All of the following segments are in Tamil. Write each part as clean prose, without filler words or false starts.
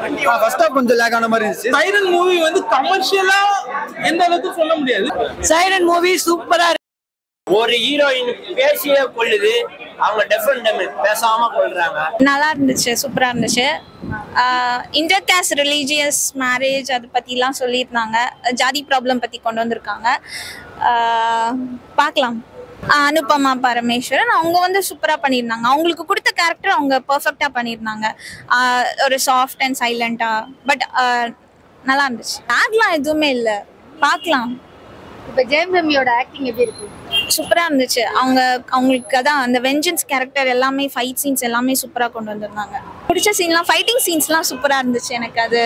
ஃபர்ஸ்ட் ஹாஃப் கொஞ்சம் லேக் ஆன மாதிரி இருந்துச்சு. சைரன் மூவி வந்து கமர்ஷியலா எந்த அளவுக்கு சொல்ல முடியாது. சைரன் மூவி சூப்பரா இருக்கு. ஒரு ஹீரோயின் பேசியே கொள்ளுது, அவங்க டிஃபரெண்ட் பேசாம கொள்றாங்க. நல்லா இருந்துச்சு, சூப்பரா இருந்துச்சு. இன்டர் காஸ்ட் ரிலீஜியஸ் மேரேஜ் அதை பற்றிலாம் சொல்லியிருந்தாங்க. ஜாதி ப்ராப்ளம் பற்றி கொண்டு வந்திருக்காங்க. பார்க்கலாம். அனுபமா பரமேஸ்வரன் அவங்க வந்து சூப்பராக பண்ணியிருந்தாங்க. அவங்களுக்கு கொடுத்த கேரக்டர் அவங்க பர்ஃபெக்டாக பண்ணியிருந்தாங்க. ஒரு சாஃப்ட் அண்ட் சைலண்ட்டாக. பட் நல்லா இருந்துச்சு. ஆக்லாம் எதுவுமே இல்லை, பார்க்கலாம். இப்போ ஜெயம் ரவியோட ஆக்டிங் எப்படி இருக்கு? சூப்பராக இருந்துச்சு. அவங்களுக்கு அதான் அந்த வெஞ்சன்ஸ் கேரக்டர் எல்லாமே, ஃபைட் சீன்ஸ் எல்லாமே சூப்பராக கொண்டு வந்திருந்தாங்க. பிடிச்ச சீன்லாம், ஃபைட்டிங் சீன்ஸ்லாம் சூப்பராக இருந்துச்சு. எனக்கு அது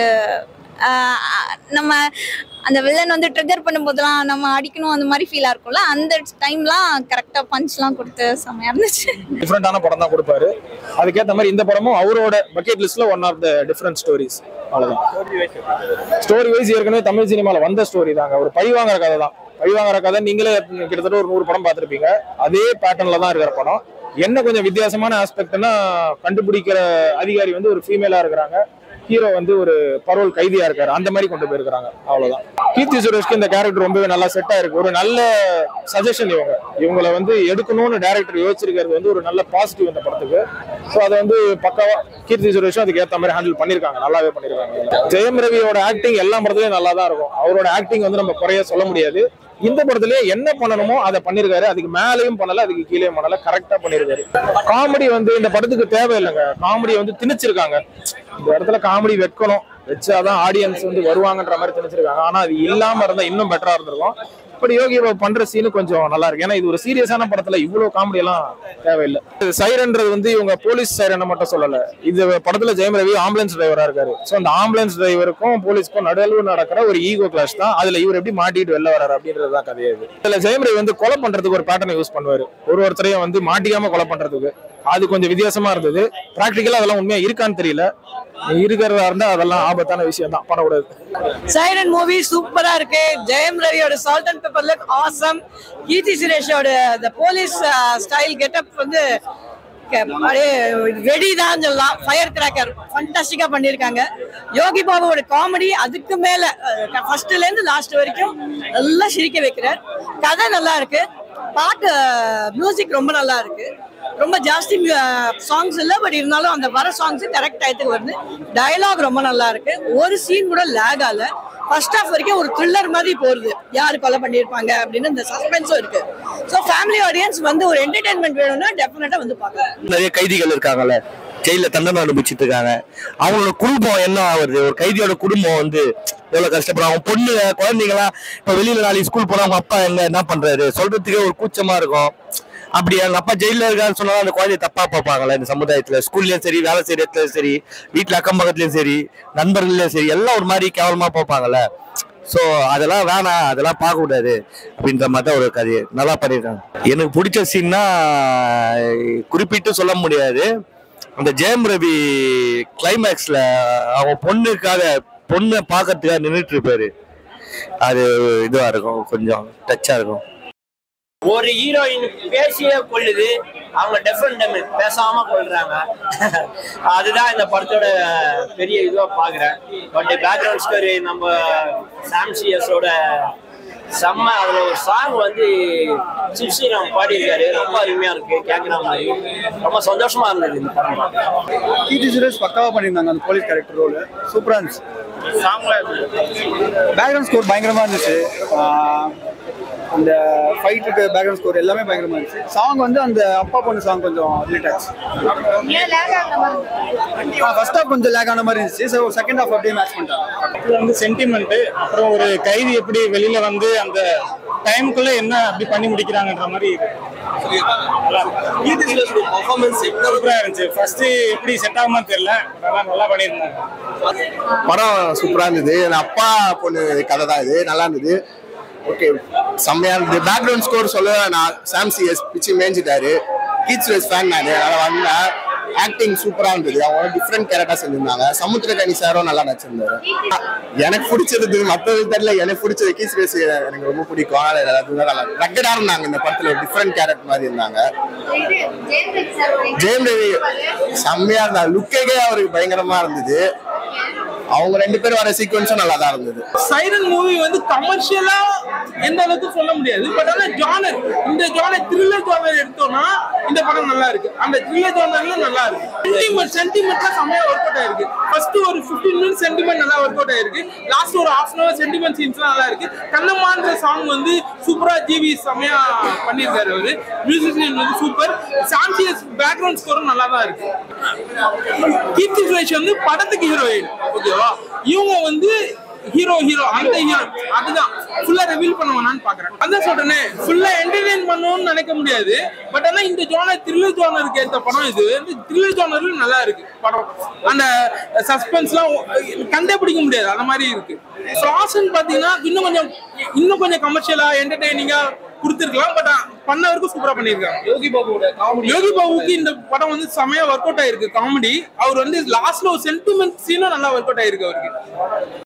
நம்ம அந்த வில்லன் வந்து ட்ரிகர் பண்ணும்போதெல்லாம் நம்ம அடிக்கணும் அந்த மாதிரி ஃபீலாக இருக்கும்ல, அந்த டைம்லாம் கரெக்டாக பஞ்ச்லாம் கொடுத்து செம்மையாக இருந்துச்சு. டிஃப்ரெண்டான படம் தான் கொடுப்பாரு. அதுக்கேற்ற மாதிரி இந்த படமும் அவரோட பக்கெட் லிஸ்ட்ல one of the different stories. அவ்வளோதான். ஸ்டோரி வைஸ் ஏற்கனவே தமிழ் சினிமாவில் வந்த ஸ்டோரி தாங்க. ஒரு பழி வாங்குற கதை தான். பழி வாங்குற கதை நீங்களே கிட்டத்தட்ட ஒரு 100 படம் பார்த்துருப்பீங்க. அதே பேட்டர்ன்ல தான் இருக்கிற படம். என்ன கொஞ்சம் வித்தியாசமான ஆஸ்பெக்ட்னா, கண்டுபிடிக்கிற அதிகாரி வந்து ஒரு ஃபீமேலா இருக்கிறாங்க, ஹீரோ வந்து ஒரு பரோல் கைதியா இருக்காரு. அந்த மாதிரி கொண்டு போயிருக்காங்க. அவ்வளவுதான். கீர்த்தி சுரேஷ்க்கு இந்த கேரக்டர் ரொம்பவே நல்லா செட் ஆயிருக்கு. ஒரு நல்ல சஜஷன். இவங்களை வந்து எடுக்கணும்னு டைரக்டர் யோசிச்சிருக்கிறது வந்து ஒரு நல்ல பாசிட்டிவ் இந்த படத்துக்கு. ஸோ அதை வந்து பக்காவா கீர்த்தி சுரேஷும் அதுக்கு ஏற்ற மாதிரி ஹேண்டில் பண்ணியிருக்காங்க. நல்லாவே பண்ணியிருக்காங்க. ஜெயம் ரவியோட ஆக்டிங் எல்லா படத்துலயும் நல்லா தான் இருக்கும். அவரோட ஆக்டிங் வந்து நம்ம குறைய சொல்ல முடியாது. இந்த படத்துலயே என்ன பண்ணணுமோ அதை பண்ணிருக்காரு. அதுக்கு மேலேயும் பண்ணல, அதுக்கு கீழே பண்ணல, கரெக்டா பண்ணிருக்காரு. காமெடி வந்து இந்த படத்துக்கு தேவையில்லைங்க. காமெடி வந்து திணிச்சிருக்காங்க. இந்த இடத்துல காமெடி வைக்கணும், வச்சாதான் ஆடியன்ஸ் வந்து வருவாங்கன்ற மாதிரி திணிச்சிருக்காங்க. ஆனா அது இல்லாம இருந்தா இன்னும் பெட்டரா இருந்திருக்கும். பட் யோகி பண்ற சீனு கொஞ்சம் நல்லா இருக்கு. ஏன்னா இது ஒரு சீரியஸான படத்துல இவ்வளவு காமெடி எல்லாம் தேவையில்லை. சைரன்றது வந்து இவங்க போலீஸ் சைரனை மட்டும் சொல்லல. இது படத்துல ஜெயம் ரவி ஆம்புலன்ஸ் டிரைவரா இருக்காரு. ஸோ அந்த ஆம்புலன்ஸ் டிரைவருக்கும் போலீஸ்க்கும் நடுவில் நடக்கிற ஒரு ஈகோ கிளாஷ் தான். அதுல இவர் எப்படி மாட்டிட்டு வெளில வர்றாரு அப்படின்றதுதான் கதையாது. இதுல ஜெயம் ரவி வந்து கொலை பண்றதுக்கு ஒரு பேட்டர்னை யூஸ் பண்ணுவாரு. ஒருத்தரையும் வந்து மாட்டிக்காம கொலை பண்றதுக்கு. அது கொஞ்சம் வித்தியாசமா இருந்தது. பிராக்டிக்கலா அதெல்லாம் உண்மையா இருக்கான்னு தெரியல. இருக்கிறதா இருந்தா அதெல்லாம் ஆபத்தான விஷயம் தான், பண்ணக்கூடாது. சைரன் மூவி சூப்பரா இருக்கு. ஜெயம் ரவியோட salt and pepper look awesome. Keerthy சுரேஷோட அந்த போலீஸ் ஸ்டைல் கெட்டப் வந்து ரெடி தான் சொல்லலாம். ஃபயர் கிராக்கர் ஃபண்டாஸ்டிக்கா பண்ணியிருக்காங்க. யோகி பாபுவோட காமெடி அதுக்கு மேல ஃபர்ஸ்ட்ல இருந்து லாஸ்ட் வரைக்கும் நல்லா சிரிக்க வைக்கிறார். கதை நல்லா இருக்கு. பாட்டு மியூசிக் ரொம்ப நல்லா இருக்கு. ரொம்ப ஜாஸ்தி சாங்ஸ் இல்லை, பட் இருந்தாலும் அந்த வர சாங்ஸ் கரெக்ட் டயத்துக்கு வருது. டயலாக் ரொம்ப நல்லா இருக்கு. ஒரு சீன் கூட லேக் ஆகல. ஃபர்ஸ்ட் ஹாஃப் வரைக்கும் ஒரு த்ரில்லர் மாதிரி போகுது. யாரு கொலை பண்ணியிருப்பாங்க அப்படின்னு இந்த சஸ்பென்ஸும் இருக்கு. ஸோ ஃபேமிலி ஆடியன்ஸ் வந்து ஒரு என்டர்டைன்மெண்ட் வேணும்னா டெஃபினட்டா வந்து பார்க்கலாம். நிறைய கைதிகள் இருக்காங்கல்ல, ஜெயில தண்டனை அனுபவிச்சுட்டு இருக்காங்க. அவங்களோட குடும்பம் என்ன ஆகுது, ஒரு கைதியோட குடும்பம் வந்து எவ்வளவு கஷ்டப்படுறாங்க. அவங்க பொண்ணு குழந்தைங்களா இப்ப வெளியில நாளைக்கு ஸ்கூல் போனா அவங்க அப்பா எங்க என்ன பண்றாரு சொல்றதுக்கே ஒரு கூச்சமா இருக்கும். அப்படி எங்க அப்பா ஜெயில இருக்கான்னு சொன்னா அந்த குழந்தைய தப்பா பார்ப்பாங்களே இந்த சமுதாயத்துல. ஸ்கூல்லயும் சரி, வேலை செய்யற இடத்துலயும் சரி, வீட்டுல அக்கம் பக்கத்துலயும் சரி, நண்பர்கள்லயும் சரி, எல்லாம் ஒரு மாதிரி கேவலமா பார்ப்பாங்கல்ல. ஸோ அதெல்லாம் வேணாம், அதெல்லாம் பார்க்க கூடாது அப்படின்ற மாதிரி தான் ஒரு கதையை நல்லா பண்ணியிருக்காங்க. எனக்கு பிடிச்ச சீன்னா குறிப்பிட்டு சொல்ல முடியாது. அந்த ஜெயம் ரவி கிளைமேக்ஸ்ல அவங்க பொண்ணை பார்க்கறதுக்காக நின்றுட்டு இருப்பாரு. அது இதுவா இருக்கும், கொஞ்சம் டச்சா இருக்கும். ஒரு ஹீரோயின் பேசியே கொள்ளுது, அவங்க டிஃபரெண்ட் பேசாம கொள்றாங்க. அதுதான் இந்த படத்தோட பெரிய இதுவா பாக்குறேன். பட் பேக்ரவுண்ட் ஸ்டோரி நம்ம சாம்சியஸோட செம்ம. அதுல ஒரு சாங் வந்து சிவஸ்ரீராம் பாடியிருக்காரு. ரொம்ப அருமையா இருக்கு, கேட்கிற மாதிரி ரொம்ப சந்தோஷமா இருந்தது இந்த படம். கீர்த்தி சுரேஷ் பக்காவா பண்ணியிருந்தாங்க அந்த போலீஸ் கேரக்டர் ரோல். சூப்பரா இருந்துச்சு. பேக்ரவுண்ட் ஸ்கோர் பயங்கரமா இருந்துச்சு. அந்த ஃபைட்டுக்கு பேக்ரவுண்ட் ஸ்கோர் எல்லாமே பயங்கரமா இருந்துச்சு. சாங் வந்து அந்த அப்பா பொண்ணு சாங் கொஞ்சம் ரிலேட் ஆச்சு. ஃபர்ஸ்ட் ஹாஃப் கொஞ்சம் லேக் ஆன மாதிரி இருந்துச்சு. ஸோ செகண்ட் ஹாஃப் அப்படியே மேட்ச் பண்ணிட்டாங்க. இது வந்து சென்டிமெண்ட். அப்புறம் ஒரு கைதி எப்படி வெளியில வந்து அந்த டைமுக்குள்ள என்ன அப்படி பண்ணி முடிக்கிறாங்கன்ற மாதிரி சூப்பரா இருந்துச்சு. ஃபர்ஸ்ட் எப்படி செட் ஆகுமா தெரியல, நல்லா பண்ணியிருந்தாங்க. படம் சூப்பரா இருந்தது. அப்பா பொண்ணு கதை தான் இது, நல்லா இருந்தது. ஓகே, செம்மையா இருந்தது. பேக்ரவுண்ட் ஸ்கோர் சொல்ல நான் சாம்சிஎஸ் பிச்சு மேய்ஞ்சிட்டாரு. கீர்த்தி சுரேஷ் ஃபேன் நான், அதனால வந்தேன். ஆக்டிங் சூப்பரா இருந்தது. அவங்க டிஃப்ரெண்ட் கேரக்டர் செஞ்சிருந்தாங்க. சமுத்திரக்கனி சாரும் நல்லா நடிச்சிருந்தாரு. எனக்கு பிடிச்சது மற்றது தெரியல, எனக்கு பிடிச்சது கீர்த்தி சுரேஷ் எனக்கு ரொம்ப பிடிக்கும். ரக்கடா இருந்தாங்க இந்த படத்துல, டிஃப்ரெண்ட் கேரக்டர் மாதிரி இருந்தாங்க. ஜெயம் ரவி செம்மையா இருந்தாரு. லுக்கே அவருக்கு பயங்கரமா இருந்தது. அவங்க 2 பேரும் வர சீக்வன்ஸும் நல்லா தான் இருந்தது. சைரன் மூவி வந்து கமர்ஷியலா எந்த அளவுக்கு சொல்ல முடியாது. பட் ஆனா ஜானர், இந்த ஜானர் த்ரில்லர் ஜானர் எடுத்தோம்னா இந்த படம் நல்லா இருக்கு. அந்த த்ரில்லர் ஜானர்ல நல்லா இருக்கு. சென்டிமெண்ட்ல செமையா ஒர்க் அவுட் ஆயிருக்கு. ஃபர்ஸ்ட் ஒரு 15 மினிட்ஸ் சென்டிமெண்ட் நல்லா ஒர்க் அவுட் ஆயிருக்கு. லாஸ்ட் ஒரு half an hour சென்டிமெண்ட் சீன்ஸ்லாம் நல்லா இருக்கு. கண்ணம்மான்ற சாங் வந்து சூப்பரா ஜிவி செமையா பண்ணியிருக்காரு. அவரு மியூசிஷியன் வந்து சூப்பர். சாம்சியஸ் பேக்ரவுண்ட் ஸ்கோரும் நல்லா தான் இருக்கு. கீர்த்தி சுரேஷ் வந்து படத்துக்கு ஹீரோயின், ஓகேவா? இவங்க வந்து ஹீரோ அந்த ஹீரோ அதுதான் ஃபுல்லா ரிவீல் பண்ண வேணான்னு பாக்குறேன். அதான் சொல்றேனே, ஃபுல்லா என்டர்டெயின் பண்ணணும்னு நினைக்க முடியாது. பட் ஆனா இந்த ஜானர் த்ரில்லர் ஜானருக்கு ஏற்ற படம். இது த்ரில்லர் ஜானர்ல நல்லா இருக்கு படம். அந்த சஸ்பென்ஸ்லாம் கண்டே பிடிக்க முடியாது, அந்த மாதிரி இருக்கு. ஃப்ராசன் பாத்தீங்கன்னா இன்னும் கொஞ்சம் கமர்ஷியலா என்டர்டெய்னிங்கா கொடுத்துருக்கலாம். பட் பண்ணவருக்கும் சூப்பரா பண்ணிருக்காங்க. யோகி பாபுக்கு இந்த படம் வந்து செமையா ஒர்க் அவுட் ஆயிருக்கு. காமெடி அவர் வந்து லாஸ்ட்ல ஒரு சென்டிமெண்ட் சீனும் நல்லா ஒர்க் அவுட் ஆயிருக்கு அவருக்கு.